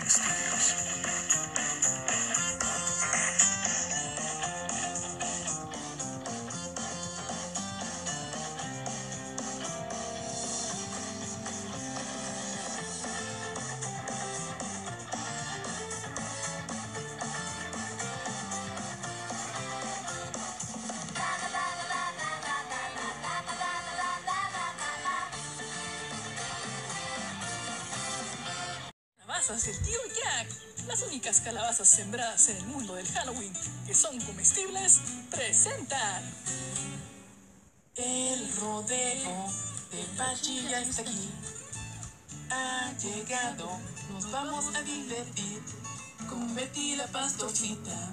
Studios. Calabazas del tío Jack, las únicas calabazas sembradas en el mundo del Halloween que son comestibles, presentan el rodeo de Pachi ya está aquí. Ha llegado, nos vamos a divertir con Betty la pastorcita.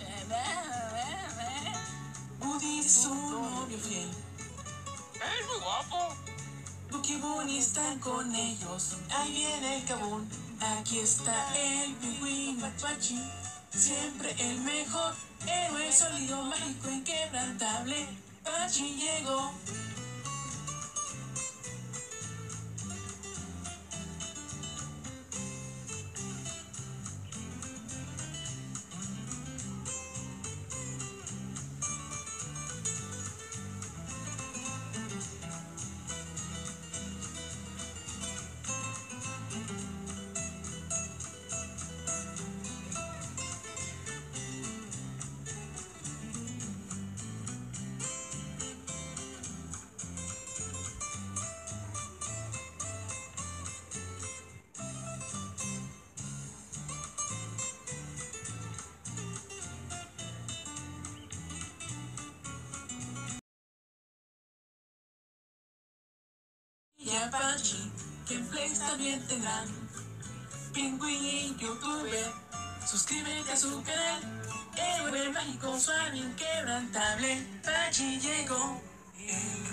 Woody es su novio fiel. ¡Es muy guapo! Buki y Bunny están con ellos. Ahí viene el Kabun. Aquí está el pingüino Pachi, siempre el mejor héroe sólido, mágico, inquebrantable. Pachi llegó. Y a Pachi, que en Flex también tendrán Pingüín YouTuber. Suscríbete a su canal. Héroe mágico, suave, inquebrantable. Pachi llegó. El